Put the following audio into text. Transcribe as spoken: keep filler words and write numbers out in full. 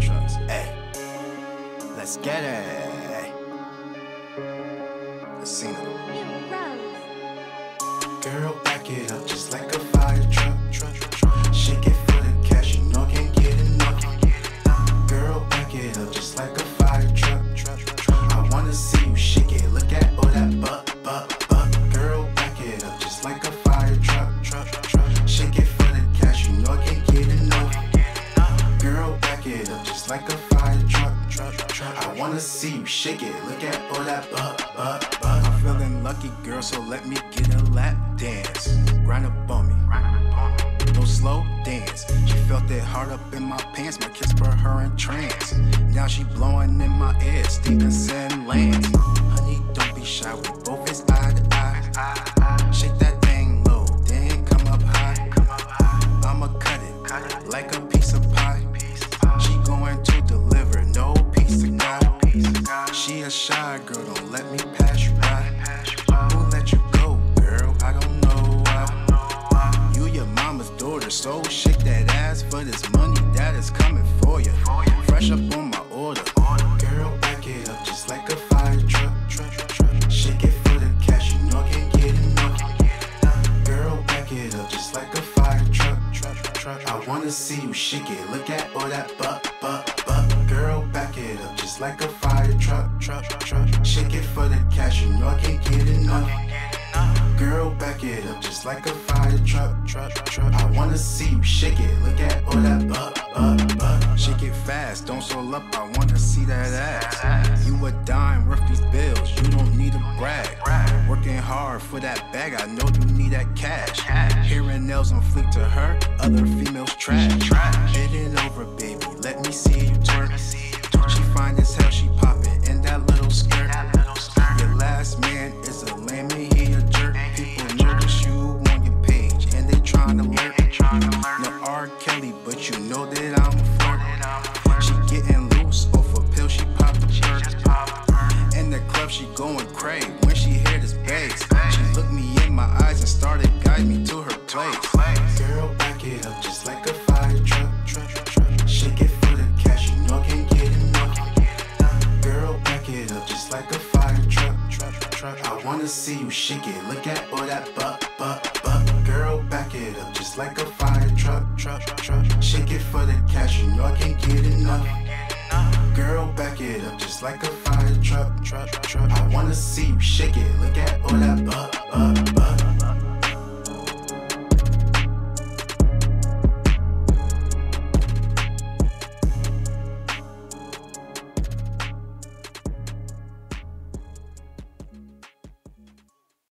trucks. Hey, let's get it. Let's sing it. Girl, back it up just like a fire truck. truck, truck. Shake it for the cash, you know can't get enough. Girl, back it up just like a fire truck. truck, truck. I wanna see you shake it. Look at all that butt, butt, butt. Girl, back it up just like a fire truck. truck, truck. Shake it for the cash, you know I can't get enough. Girl, back it up just like a fire truck. truck, truck. I wanna see you shake it. Look at all that butt, butt, butt. I'm feeling lucky, girl, so let me get a lap dance. Grind up on me, no slow dance. She felt it hard up in my pants. My kiss put her in trance. Now she blowing in my ear, Stevenson Lance. Honey, don't be shy, we both is eye to eye. Shake that thing low, then come up high. I'ma cut it like a piece of pie. She going to deliver, no piece of God. She a shy girl, don't let me pass you by. Who let you go, girl? I don't know why. You your mama's daughter, so shake that ass for this money that is coming for you. Fresh up on my order. Girl, back it up just like a fire truck. Shake it for the cash, you know I can't get enough. Girl, back it up just like a fire truck. I wanna see you shake it. Look at all that butt, butt, butt. Girl, back it up just like a fire truck. Shake it for the cash, you know I can't get enough. Girl, back it up just like a fire truck. I wanna see you shake it. Look at all that butt, butt, butt. Shake it fast, don't soul up. I wanna see that ass. You a dime worth these bills. You don't need to brag. Working hard for that bag. I know you need that cash. Hearing nails on fleek to her. Other females trash. Hit it over, baby. Let me see you twerk. She fine as hell. She poppin' in that little skirt. Your last man is a lame, he a jerk. People notice you on your page and they tryna lurk. No R. Kelly, but you know that I'm a flirt. She getting loose off a pill, she pop the perk. In the club, she going crazy when she hear this bass. She looked me in my eyes and started guiding me to her place. Girl, back it up just like a fire truck. Shake it for the cash, you know I can't get enough. Girl, back it up just like a fire truck. I wanna see you shake it. Look at all that butt, butt, butt. Girl, back it up just like a fire truck. Shake it for the cash, you know I can't get enough. Girl, back it up just like a fire truck. I wanna see you shake it. Look at all that butt.